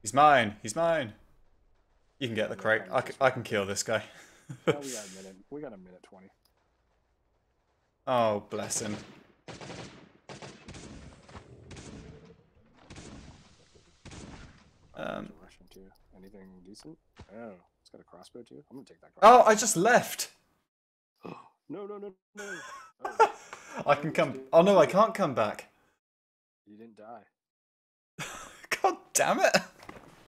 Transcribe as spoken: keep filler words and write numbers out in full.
He's mine. He's mine. You can get the Yeah, crate. kinda I can, just I can right. kill this guy. Oh, we got a minute. We got a minute twenty. Oh, bless him. Oh, Um, there's a Russian too. Anything decent? Oh, it's got a crossbow too. I'm gonna take that oh, crossbow. I just left. no, no, no, no. Oh, I I can come. understand Oh no, I too. can't come back. You didn't die. God damn it.